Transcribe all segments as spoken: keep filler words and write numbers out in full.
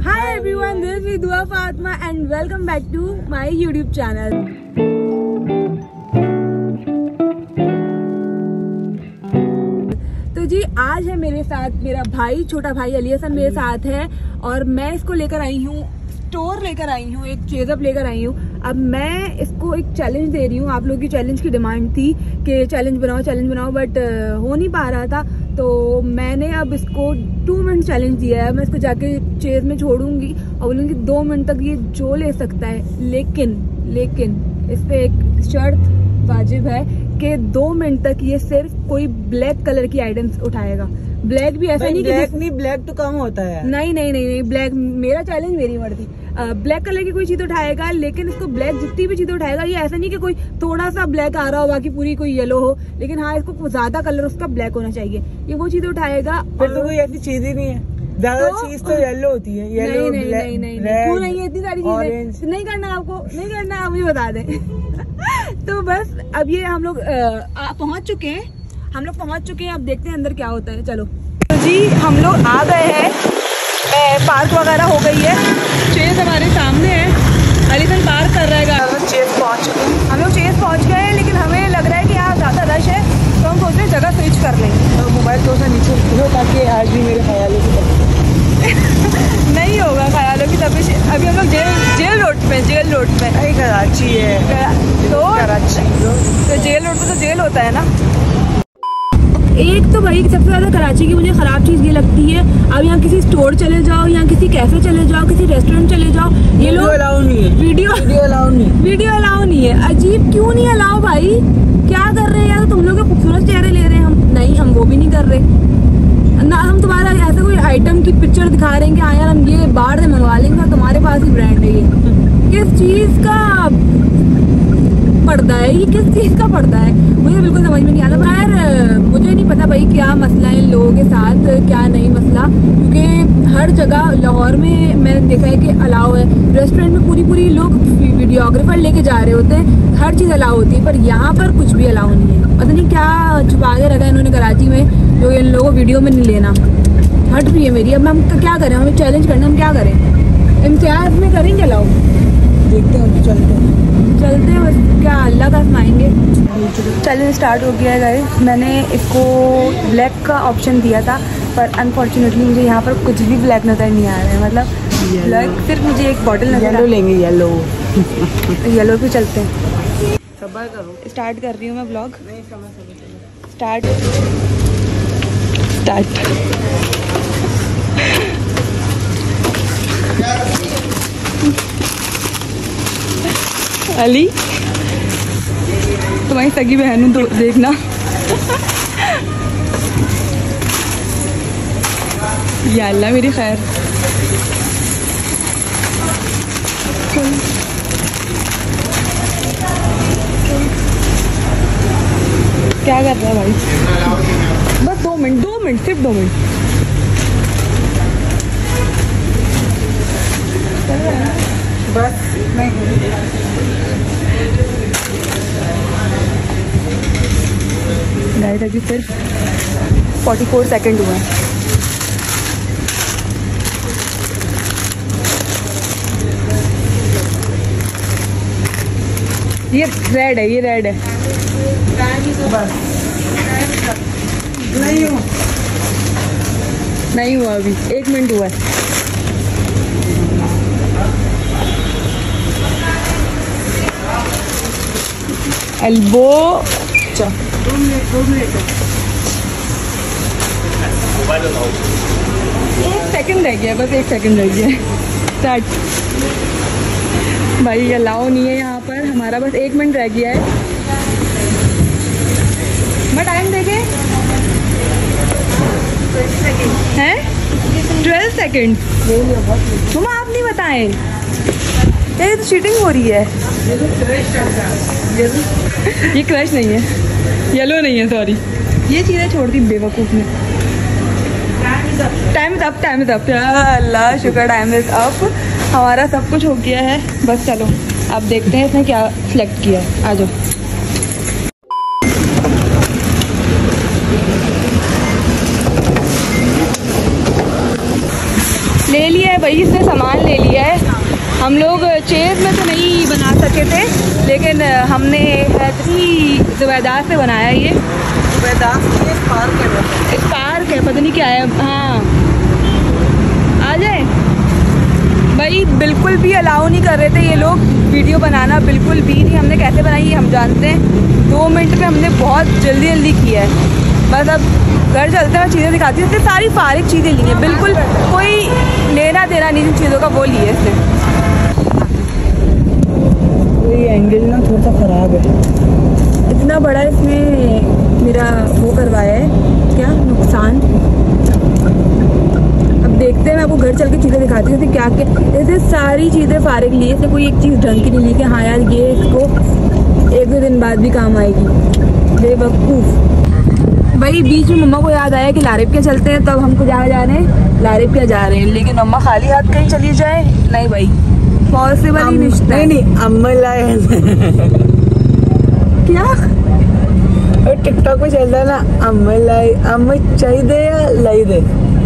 Hi everyone, this is Dua Fatma and welcome back to my YouTube channel. तो जी आज है मेरे साथ मेरा भाई, छोटा भाई अली हसन मेरे साथ है और मैं इसको लेकर आई हूँ, स्टोर लेकर आई हूँ, एक चेज़अप लेकर आई हूँ। अब मैं इसको एक चैलेंज दे रही हूँ। आप लोगों की चैलेंज की डिमांड थी कि चैलेंज बनाओ चैलेंज बनाओ, बट हो नहीं पा रहा था, तो मैंने अब इसको टू मिनट चैलेंज दिया है। मैं इसको जाके चेज में छोड़ूंगी और बोलूँगी दो मिनट तक ये जो ले सकता है, लेकिन लेकिन इस पे एक शर्त वाजिब है कि दो मिनट तक ये सिर्फ कोई ब्लैक कलर की आइटम्स उठाएगा। ब्लैक भी ऐसा नहीं, ब्लैक नहीं, ब्लैक तो कम होता है। नहीं नहीं नहीं नहीं ब्लैक मेरा चैलेंज, मेरी मर्जी। ब्लैक कलर की कोई चीज उठाएगा, लेकिन इसको ब्लैक जितनी भी चीजें उठाएगा, ये ऐसा नहीं कि कोई थोड़ा सा ब्लैक आ रहा हो बाकी पूरी कोई येलो हो, लेकिन हाँ इसको ज्यादा कलर उसका ब्लैक होना चाहिए। ये वो चीज उठाएगा। फिर तो कोई ऐसी चीज ही नहीं है, ज्यादा तो, चीज तो येलो होती है। येलो, नहीं नहीं नहीं नहीं क्यों नहीं है, इतनी सारी चीजें नहीं करना आपको, नहीं करना, आप मुझे बता दें। तो बस अब ये हम लोग पहुंच चुके हैं, हम लोग पहुंच चुके हैं। अब देखते हैं अंदर क्या होता है। चलो तो जी हम लोग आ गए हैं, पार्क वगैरह हो गई है, चेज हमारे सामने है, अली हसन पार्क कर रहा है। चेज पहुंच चुके हैं, हम लोग चेज पहुंच गए हैं, लेकिन हमें लग रहा है कि यहाँ ज़्यादा रश है, तो हम सोच रहे हैं जगह स्विच कर लेंगे। तो मोबाइल थोड़ा सा नीचे रखो ताकि आज भी मेरे ख्यालों की नहीं होगा ख्यालों की तबिश। अभी हम लोग जेल जेल रोड पे, जेल रोड पे नहीं, कराची है तो कराची तो जेल रोड पे तो जेल होता है ना। एक तो भाई सबसे ज़्यादा कराची की मुझे ख़राब चीज़ ये लगती है, अब यहाँ किसी स्टोर चले जाओ, यहाँ किसी कैफ़े चले जाओ, किसी रेस्टोरेंट चले जाओ, ये लोग अलाउ नहीं है, वीडियो वीडियो अलाउ नहीं, वीडियो अलाउ नहीं है। अजीब, क्यों नहीं अलाउ भाई? क्या कर रहे हैं यार? तुम लोग के खूबसूरत चेहरे ले रहे हैं हम, नहीं हम वो भी नहीं कर रहे ना। हम तुम्हारा ऐसा कोई आइटम की पिक्चर दिखा रहे हैं कि हाँ यार हम ये बाहर से मंगवा लेंगे, तुम्हारे पास ही ब्रांड है। ये किस चीज़ का पर्दा है, ये किस चीज़ का पर्दा है, मुझे बिल्कुल समझ में नहीं आता। खैर मुझे नहीं पता भाई क्या मसला है इन लोगों के साथ, क्या नहीं मसला, क्योंकि हर जगह लाहौर में मैंने देखा है कि अलाउ है। रेस्टोरेंट में पूरी पूरी लोग वीडियोग्राफर लेके जा रहे होते हैं, हर चीज़ अलाउ होती है, पर यहाँ पर कुछ भी अलाउ नहीं है। पता नहीं क्या छुपा के रखा है इन्होंने कराची में, जो इन लोगों को वीडियो में नहीं लेना। हट रही है मेरी, अब हम क्या करें, हमें चैलेंज करना, हम क्या करें, इम्तियाज में करेंगे अलाउ, देखते हैं, चलते हैं चलते हैं बस, क्या अल्लाह का आजमाएंगे। चैलेंज स्टार्ट हो गया है गाइस। मैंने इसको ब्लैक का ऑप्शन दिया था, पर अनफॉर्चुनेटली मुझे यहाँ पर कुछ भी ब्लैक नज़र नहीं आ रहा है। मतलब ब्लैक सिर्फ मुझे एक बॉटल नजर येलो लेंगे, येलो येलो पे चलते हैं। सब्र करो, स्टार्ट कर रही हूँ मैं ब्लॉग। नहीं समझ समझ स्टार्ट स्टार्ट अली तुम्हारी सगी बहन हूँ तो देखना। या अल्लाह मेरी खैर। क्या कर रहा है भाई? बस दो मिनट, दो मिनट सिर्फ दो मिनट। बस नहीं, गाइस अभी सिर्फ चौवालीस सेकंड हुआ है। ये रेड है, ये रेड है। बस नहीं हुआ, नहीं हुआ, अभी एक मिनट हुआ है। एल्बो दो मिनट दो मिनट एक सेकंड रह गया, बस एक सेकंड रह गया। स्टार्ट। भाई अलाउ नहीं है यहाँ पर, हमारा बस एक मिनट रह गया है। मैं टाइम देखे हैं ट्वेल्व सेकेंड। मम्मा आप नहीं बताएं, ये तो चीटिंग हो रही है। ये क्रश नहीं है, येलो नहीं है, सॉरी। ये चीज़ें छोड़ दी बेवकूफ़ ने। Time is up, time is up. Allah शुक्र, टाइम इज अप। हमारा सब कुछ हो गया है, बस चलो अब देखते हैं इसने क्या सिलेक्ट किया है। आ जाओ। ले लिया है भाई इसने सामान ले लिया है। हम लोग चेयर में तो नहीं बना सके थे, लेकिन हमने हैदरी ज़ुबैदा से बनाया। ये ज़ुबैदा ये पार्क है, पार्क है, पता नहीं क्या है। हाँ आ जाए भाई। बिल्कुल भी अलाउ नहीं कर रहे थे ये लोग वीडियो बनाना, बिल्कुल भी नहीं। हमने कैसे बनाई ये हम जानते हैं। दो मिनट में हमने बहुत जल्दी जल्दी किया है। बस अब घर चलते हैं, चीज़ें दिखाती हैं। सारी फारिग चीज़ें ली हैं, बिल्कुल कोई लेना देना नहीं जिन चीज़ों का, वो ली है इसने। ये एंगल ना थोड़ा सा ख़राब है। इतना बड़ा इसने मेरा वो करवाया है, क्या नुकसान। अब देखते हैं, मैं आपको घर चल के चीज़ें दिखाती हूँ जैसे क्या क्या। जैसे सारी चीज़ें फारिग ली है इसने, कोई एक चीज़ ढंग की नहीं ली कि हाँ यार ये इसको एक दो दिन बाद भी काम आएगी। बेवकूफ़ भाई। बीच में मम्मा को याद आया कि लारिब चलते हैं, तब हमको जहाँ जा रहे हैं लारिब जा रहे हैं, लेकिन मम्मा खाली हाथ कहीं चली जाए नहीं भाई, पॉसिबल ही नहीं। नहीं नहीं अम्मा लाए क्या और टिकटॉक पे चल रहा है ना, अम्मा लाई अम्मा चाहिए या लाई दे।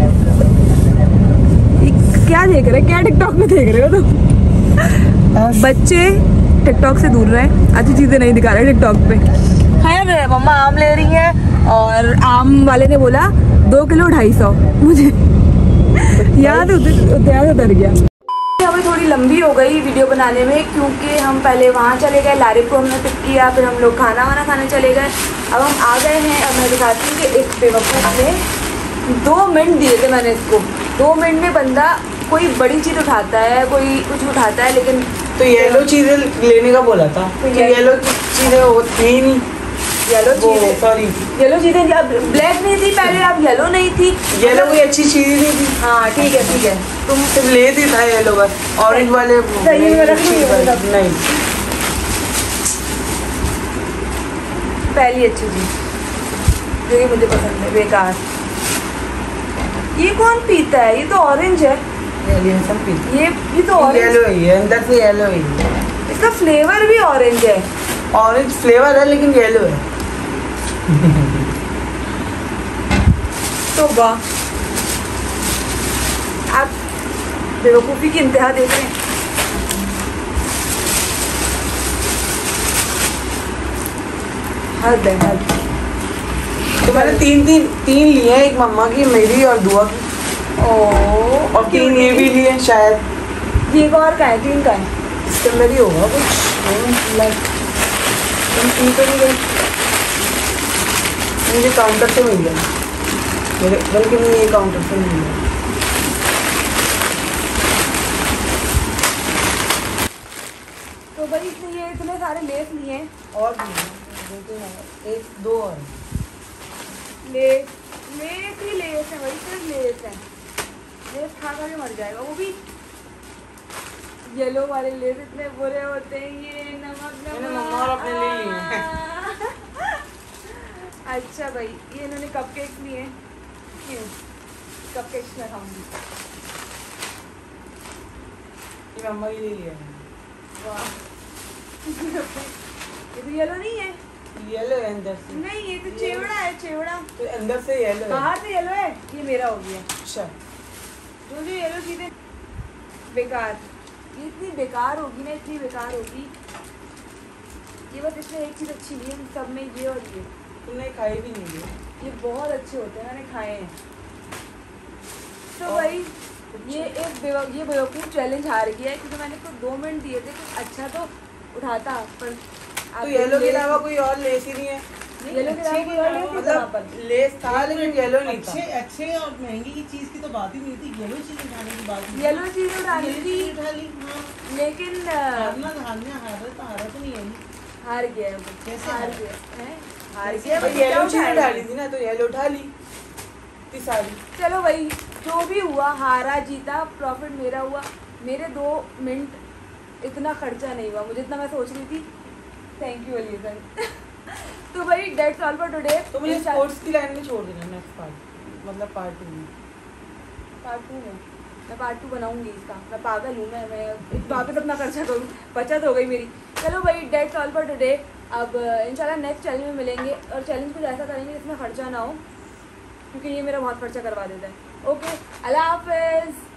क्या देख रहे, क्या टिकटॉक में देख रहे हो तुम? बच्चे टिकटॉक से दूर रहे, अच्छी चीजें नहीं दिखा रहे टिकटॉक पे। खैर मम्मा आम ले रही है और आम वाले ने बोला दो किलो ढाई सौ। मुझे याद याद उतर गया। हमें थोड़ी लंबी हो गई वीडियो बनाने में, क्योंकि हम पहले वहाँ चले गए, लारिब को हमने पिक किया, फिर हम लोग खाना वाना खाने चले गए। अब हम आ गए हैं। अब मैं दिखाती हूँ कि एक बेवकूफ़ ने दो मिनट दिए थे मैंने इसको। दो मिनट में बंदा कोई बड़ी चीज़ उठाता है, कोई कुछ उठाता है, लेकिन तो येलो चीज़ें लेने का बोला था, तो येलो चीज़ें होती ही नहीं। येलो चीज़ें, सॉरी येलो चीज़ें अब ब्लैक नहीं थी पहले, अब येलो नहीं थी। येलो कोई अच्छी चीज़ नहीं थी। हाँ ठीक है ठीक है, तुम सिर्फ ले ही था येलो बस, ऑरेंज वाले सही में रख ली नहीं। पहली अच्छी चीज़ जो कि मुझे पसंद है, बेकार। ये कौन पीता है? ये तो ऑरेंज है। ये सब पीते, ये ये तो ऑरेंज, येलो ही है, अंदर से येलो ही है। इसका फ्लेवर भी ऑरेंज है। ऑरेंज फ्लेवर है लेकिन येलो है। तो वाह, आप बेवकूफ़ी की इंतहा देख रहे हैं। हद है हद। तो मैंने तीन तीन तीन लिए हैं, एक मम्मा की, मेरी और दुआ की। ओह, और तीन ये भी लिए शायद। ये और का है? तीन का है? इसके अंदर ही होगा कुछ। लाइक तुम तीन तो नहीं गए, मुझे काउंटर से मिल गया मेरे, बल्कि मुझे ये काउंटर से मिल गया। तो भाई इसने ये इतने सारे लेस लिए हैं। और भी एक दो और लेस लेस ही लेस है भाई, सिर्फ लेस है। लेस खा खा के मर जाएगा। वो भी येलो वाले लेस इतने बुरे होते हैं। ये नमक नमक मम्मा और अपने ले लिए हैं। अच्छा भाई, ये इन्होंने कपकेक्स लिए। क्यों कपकेक्स मैं खाऊंगी? ये मम्मा ही ले लिया। वाह, ये तो येलो नहीं है। येलो है अंदर से। नहीं, ये तो चेवड़ा है, चेवड़ा। तो अंदर से येलो है, बाहर से येलो है। ये मेरा हो गया। अच्छा, जो जो येलो चीजें बेकार, ये इतनी बेकार होगी ना, इतनी बेकार होगी। ये बस इसमें एक चीज़ अच्छी नहीं है सब में, ये और ये। तुमने खाई भी नहीं है। ये बहुत अच्छे होते हैं, मैंने खाए हैं। तो भाई ये एक बेव, ये बेवकूफ़ चैलेंज हार गया है, क्योंकि मैंने इसको दो मिनट दिए थे कुछ अच्छा तो उठाता, पर तो येलो के अलावा कोई और लेस ही नहीं है। येलो के अलावा कोई और लेस नहीं था वहाँ पर। मतलब लेस था लेकिन येलो नहीं था। अच्छे अच्छे और महंगी की चीज की तो बात ही नहीं थी, येलो चीज उठाने की बात नहीं। येलो चीज़ उठानी थी, उठा ली, हाँ। लेकिन हारना तो हारना हारा तो हारा तो नहीं है। हार गया है वो। कैसे हार हारा? गया है? हार गया तो भाई, येलो क्या चीज उठाएगा? उठा ली थी ना, तो येलो उठा ली इतनी सारी। चलो भाई, जो भी हुआ, हारा जीता, प्रॉफिट मेरा हुआ। मेरे दो मिनट इतना खर्चा नहीं हुआ मुझे, इतना मैं सोच रही थी। Thank you Alijan. तो भाई डेट्स ऑल फॉर टुडे। तो मुझे स्पोर्ट्स की लाइन में छोड़ देना नेक्स्ट पार्ट, मतलब पार्ट टू में। पार्ट टू में मैं पार्ट टू बनाऊंगी इसका। मैं पागल हूँ, मैं मैं वापस अपना खर्चा करूँ, बचत हो गई मेरी। चलो भाई, डेट्स ऑल फॉर टुडे। अब इंशाल्लाह नेक्स्ट चैलेंज में मिलेंगे, और चैलेंज कुछ ऐसा करेंगे जिसमें खर्चा ना हो, क्योंकि ये मेरा बहुत खर्चा करवा देता है। ओके, अल्लाह हाफिज़।